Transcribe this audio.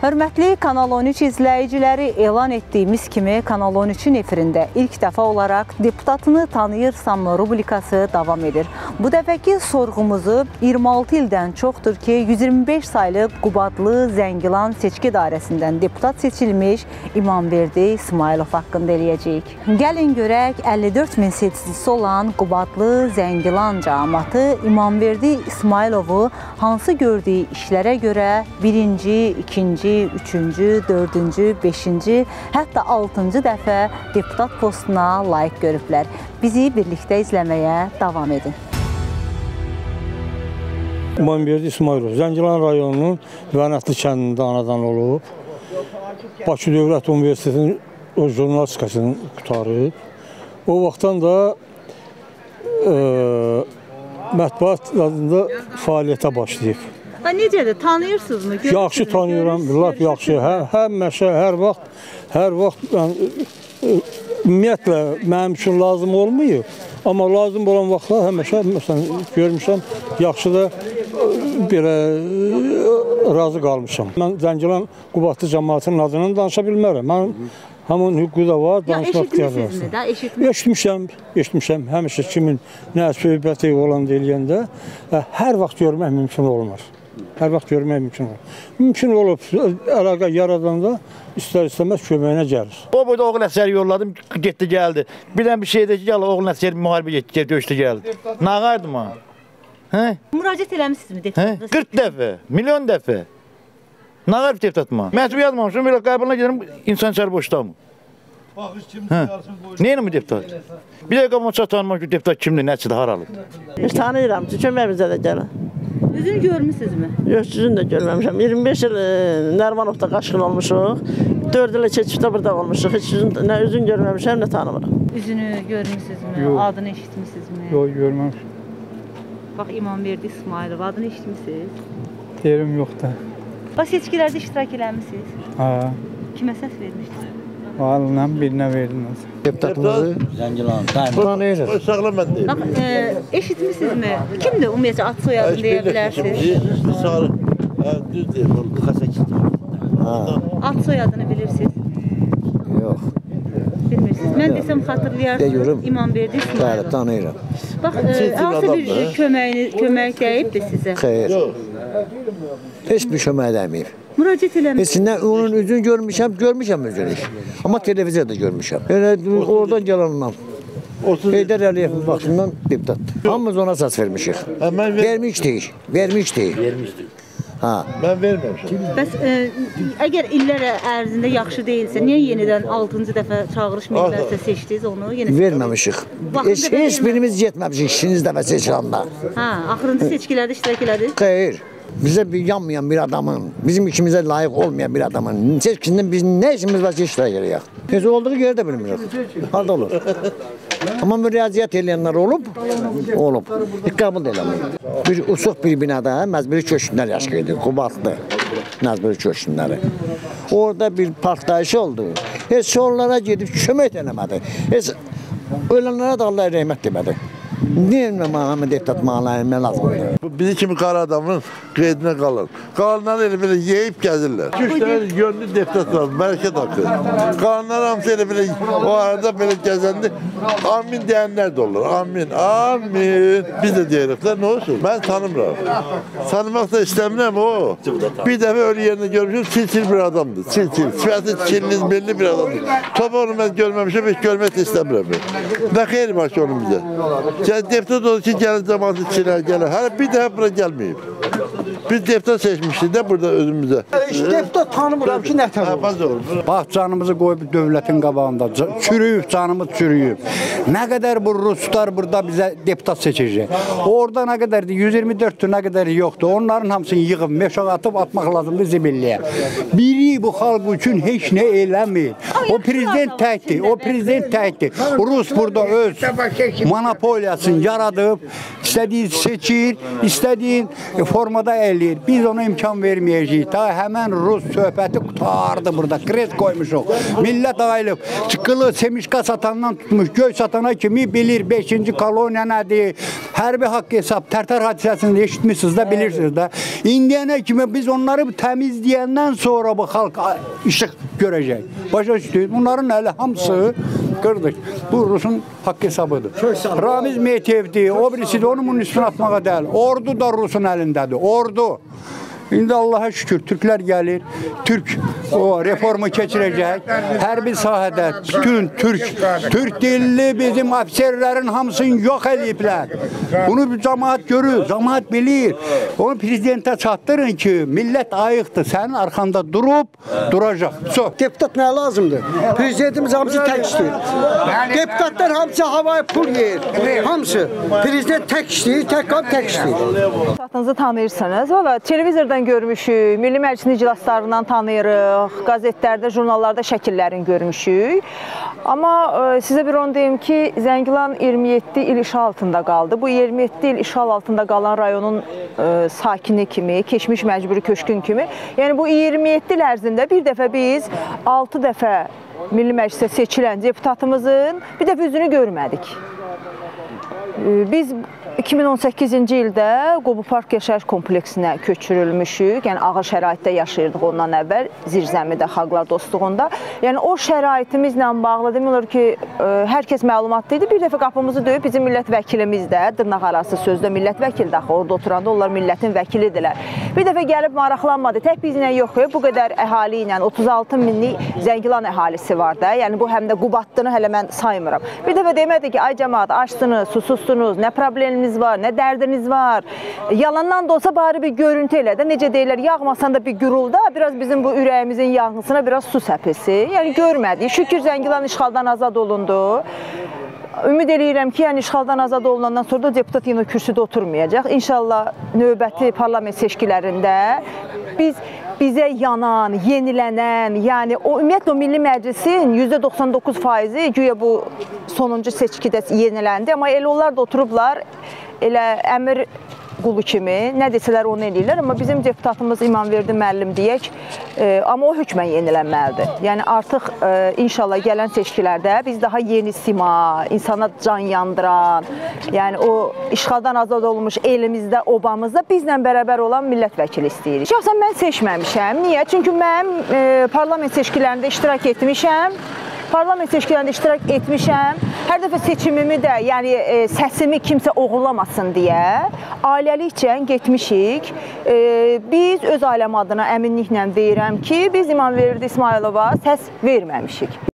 Hörmətli Kanal 13 izləyiciləri, elan etdiyimiz kimi Kanal 13-ün efirində ilk dəfə olaraq deputatını tanıyırsanmı rubrikası davam edir. Bu dəfəki sorğumuzu 26 ildən çoxdur ki, 125 saylı Qubadlı Zəngilan seçki dairəsindən deputat seçilmiş İmamverdi İsmailov haqqında eləyəcəyik. Gəlin görək 54 min seçicisi olan Qubadlı Zəngilan cəmaatı İmamverdi İsmailovu hansı gördüyü işlərə görə birinci, ikinci, üçüncü, dördüncü, beşinci, hətta altıncı dəfə deputat postuna layiq görüblər. Bizi birlikdə izləməyə davam edin. İmamverdi İsmailov Zəngilan rayonunun Vənətli kəndində anadan olub. Bakı Dövlət Universitetinin o jurnalistikasını qutarıb. O vaxtdan da mətbuat adında fəaliyyətə başlayıb. Necədir, tanıyırsınızmı? Yaxşı tanıyıram, lap yaxşı. Həmişə, hər vaxt ümumiyyətlə mənim üçün lazım olmuyor. Amma lazım olan vaxtlar həmişə, məsələn, görmüşəm, yaxşı da belə razı qalmışam. Mən Zəngilan Qubadlı cəmaatının adını danışa bilmərəm. Mən hamın hüququ da var, danışmaq istəyirəm. Eşitmişəm. Həmişə kimin nə söhbəti olan deyiləyəndə hər vaxt görmək mümkün olmaz. Hər vaxt görmək mümkün olur. Mümkün olub, əlaqə yaradanda istər-istəməz köməyinə gəlir. O boyda oğul əsəri yolladım, getdi, gəldi. Bilən bir şeydə ki, oğul əsəri müharibə getdi, döyüşdü, gəldi. Nə qardım ha? Müraciət eləmişsiniz mi? 40 dəfə, milyon dəfə. Nə qardım deputatıma? Məhsubu yazmamışım, belə qəbuluna gedirəm, insan içəri boşdamı? Neyini mi deputat? Bir dəqiqə ama çatanmaq ki, deputat kimdir, nəçidir, haralıdır? Tanıyıram, köməyimizə də gəlin. Üzünü görmüşsünüzmü? Yox, üzünü də görməmişəm. 25 il Nərmanovda qaşqın olmuşuq. 4 il keçibdə burada olmuşuq. Heç nə üzün görməmişəm, nə tanımıram. Üzünü görmüşsünüzmü? Adını eşitmişsiniz? Yox, görməmişim. Bax, İmamverdi İsmailov, adını eşitmişsiniz? Yerim yoxdur. Bax, seçkilərdə iştirak eləmişsiniz? Ha. Kimə səs vermişdiniz? Valından birinə verdiniz. Deputatımızı Zəngilan. tanıyırıq. Sağlam mən deyim. Bax, eşitmişsinizmi? Kimdir ümumiyyətlə ad soyadını deyə bilərsiniz? Sağlam. Düz deyim, bu xəsəkdir. Ad soyadını bilirsiniz? Yox. Bilmirsiniz. Mən desəm xatırlayarsınız İmamverdi İsmailov. Bəli, tanıyıram. Bax, hansı bir kömək dəyibdir sizə? Xeyr. Heç bir kömək dəyməyib. Müraciət eləmişsiniz. Heç onun üzünü görmüşəm üzünü. Amma televiziyada görmüşəm. Elə oradan gəlanından. Heydər Əliyevin vaxtından deputatdır. Hamımız ona səs vermişik. Vermişdik. Mən verməmişim. Bəs əgər illər ərzində yaxşı deyilsə, niyə yenidən 6-cı dəfə çağırış minbərsə seçdiniz onu? Verməmişik. Heç birimiz getməmişik 2-ci dəfə seçilanda. Axırıncı seçkilərdə iştirak elədik? Xeyr. Bizə yanmayan bir adamın, bizim ikimizə layiq olmayan bir adamın seçkisindən biz nə işimiz var ki, iştirak edək? Heç olduğu yeri də bilmirik. Harada olur? Amma müraciət edənlər olub. Heç qəbul eləmir. Bir usuq bir binada məcburi köçkünlər yaşayırdı, Qubadlı məcburi köçkünləri. Orada bir partlayış oldu. Heç onlara gedib kömək eləmədi. Heç ölənlərə də Allah rəhmət demədi. Niyə məhamə deputat mənə lazımdır? Bizi kimi qara adamın qeydinə qalır. Qalanları elə belə yeyib gəzirlər. 2-3 dənə yönlü deputat var, Mərkət haqqı. Qalanlar hamısı elə belə o arada belə gəzəndə amin deyənlər də olur. Amin. Biz də deyirik də, nə olsun? Mən tanımıram. Tanımaq da istəmirəm o. Bir dəfə ölü yerində görmüşüm, çil bir adamdır. Sifəti çilli, belli bir adamdır. Topa onu mən görməmişəm, heç görmək də istəmirəm. Nə xeyri var ki onun bizə? Deputat olur ki, gəlin cəmaatı içinə gəlir. Hələ bir dəfə bura gəlməyib. Biz deputat seçmişdik də burada özümüzə. Deputat tanımıram ki, nətər olur. Bax, canımızı qoyub dövlətin qabağında. Çürüyüb, canımız çürüyüb. Nə qədər bu Ruslar burada bizə deputat seçəcək. Orada nə qədərdir? 124-dür, nə qədər yoxdur. Onların hamısını yığıb, meşağa atıb atmaq lazımdır zibilliyə. Biri bu xalq üçün heç nə eləmir. O prezident təkdir. Rus burada öz monopoliyasını yaradıb, istədiyin seçir, istədiyin forma formada eləyir. Biz ona imkan verməyəcəyik. Ta həmən Rus söhbəti qutardı burada. Kres qoymuşuq. Millət ayılıb. Çıqılı, semişka satandan tutmuş, göy satana kimi bilir 5-ci koloniya nədir? Hərbi haqq hesab, Tərtər hadisəsini eşitmişsiniz də, bilirsiniz də. İndiyənə kimi biz onları təmizləyəndən sonra bu xalq işıq görəcək. Başa düşdük. Bunların əli hamısı qırdık. Bu Rusun haqq hesabıdır. Ramiz Meytevdir, o birisi də onun bunun üstünə atmağa deyil. Ordu da Rusun əlindədir. Ordu. İndi Allah'a şükür Türkler gelir. Türk o reformu keçirəcək. Hərbi sahədə bütün Türk dilli bizim ofisərlərin hamısını yox eləyiblər. Bunu cemaat görür, cemaat bilir. Onu prezidentə çatdırın ki, millət ayıqdır. Sənin arxanda duracaq. Deputat nə lazımdır? Prezidentimiz hamısı tək işləyir. Deputatlar hamısı havaya pul yeyir. Hamısı. Prezident tək işləyir, tək işləyir. Deputatınızı tanıyırsınız. Valla televizordan görmüşük, Milli Məclisin iclaslarından tanıyırıq, qazetlərdə, jurnallarda şəkillərini görmüşük. Amma sizə bir onu deyim ki, Zəngilan 27 il işğal altında qaldı. Bu 27 il işğal altında qalan rayonun sakini kimi, keçmiş məcburi köçkün kimi. Yəni bu 27 il ərzində bir dəfə biz 6 dəfə Milli Məclisə seçilən deputatımızın bir dəfə üzünü görmədik. Biz 2018-ci ildə Qobu Park yaşayış kompleksinə köçürülmüşük. Yəni ağır şəraitdə yaşayırdıq ondan əvvəl, zirzəmidə, xalqlar dostluğunda. Yəni o şəraitimizlə bağlı demək olar ki, hər kəs məlumatlı idi. Bir dəfə qapımızı döyüb bizim millət vəkilimiz də, dırnaq arası sözdə millət vəkili də orada oturanda onlar millətin vəkilidirlər. Bir dəfə gəlib maraqlanmadı. Tək bizlə yox, bu qədər əhali ilə 36 minlik Zəngilan əhalisi var da. Yəni bu həm də Qubatlını hələ mən saymıram. Bir dəfə demədi ki, ay cəmaat, açsınız, susuzsunuz, nə probleminiz var, nə dərdiniz var. Yalandan da olsa bari bir görüntü elə də, necə deyirlər, yağmasan da bir gürulda, biraz bizim bu ürəyimizin yanğısına biraz su səpilsi. Yəni görmədik. Şükür Zəngilan işğaldan azad olundu. Ümid eləyirəm ki, yəni işğaldan azad olunandan sonra da deputat yenə kürsüdə oturmayacaq. İnşallah növbəti parlament seçkilərində bizə yanan, yenilənən, yəni ümumiyyətlə o Milli Məclisin %99%-i güya bu sonuncu seçkidə yeniləndi. Amma elə onlar da oturublar, elə əmir qulu kimi, nə desələr onu eləyirlər. Amma bizim deputatımız İmamverdi müəllim deyək, amma o hökmən yenilənməlidir. Yəni artıq inşallah gələn seçkilərdə biz daha yeni sima, insana can yandıran, yəni o işğaldan azad olmuş elimizdə, obamızda bizlə bərabər olan millət vəkili istəyirik. Şəxsən mən seçməmişəm. Niyə? Çünki mən parlament seçkilərində iştirak etmişəm. Parlament seçkilərində iştirak etmişəm. Hər dəfə seçimimi də, yəni səsimi kimsə oğurlamasın deyə ailəlikcə getmişik. Biz öz ailəm adına əminliklə deyirəm ki, biz İmamverdi İsmailova səs verməmişik.